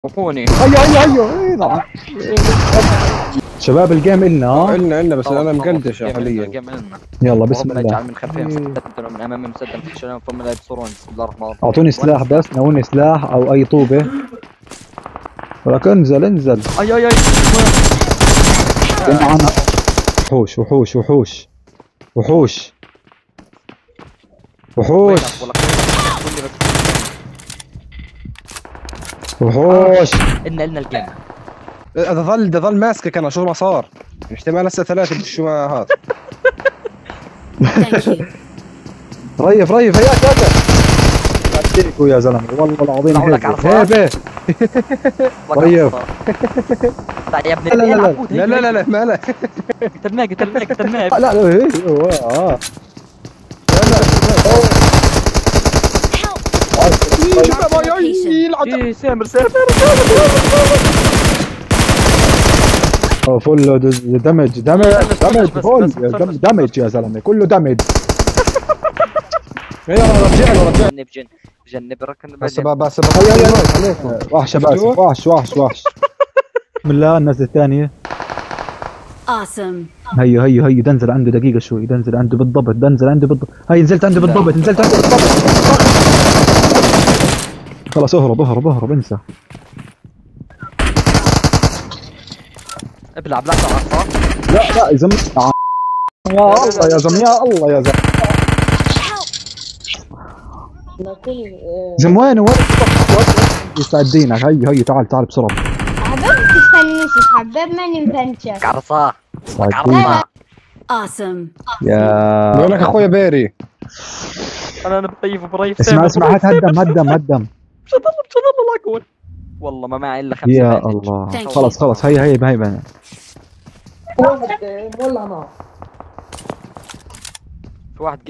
وقفوني. نعم. شباب الجيم إلنا إلنا بس أنا مقلدش حاليا. يلا بسم الله. اجعل من خلفهم مسددا ومن امامهم مسددا تخشون ثم لا يبصرون. بسم الله الرحمن الرحيم. اعطوني سلاح بس، ناولني سلاح او اي طوبة. ولك انزل. اي معنا وحوش وحوش وحوش وحوش وحوش وحوش. إلنا الجيم. ظل ماسكك انا شو ما صار. احتمال هسه ثلاثة شو ما هذا. ريف هياك اديكوا يا زلمه والله العظيم هيك ريف. لا يا ابني لا ما لا قتلناه لا سامر فل دمج يا زلمه كله دمج. يلا رجع جنب ركن بس وحش وحش بسم الله. النزله الثانيه هي دنزل عنده دقيقه شوي. دنزل عنده بالضبط هي نزلت عنده بالضبط خلاص اهرب انسى. ابلع صح؟ لا يا زلمه يا زلمه زلمه وين يساعدينك. هي تعال بسرعه. حباب تستنيش حباب ماني مفنشة قرصة يا وينك اخويا بيري؟ انا بريف اسمع هدم مش هضل الله اقول والله ما معي الا 5 يا الله. خلاص هي بنا. والله ما في واحد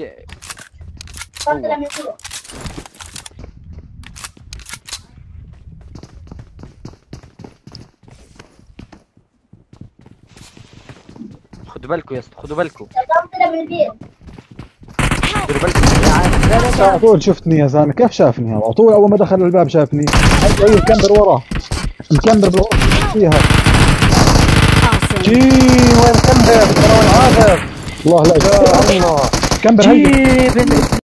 خدوا بالكم يا اسطى ديروا بالكم على طول شفتني يا زلمه. كيف شافني على طول؟ اول ما دخل الباب شافني. هي مكمبر وراه مكمبر بالغرفه فيها. وين مكمبر؟ والله لا الله مكمبر هي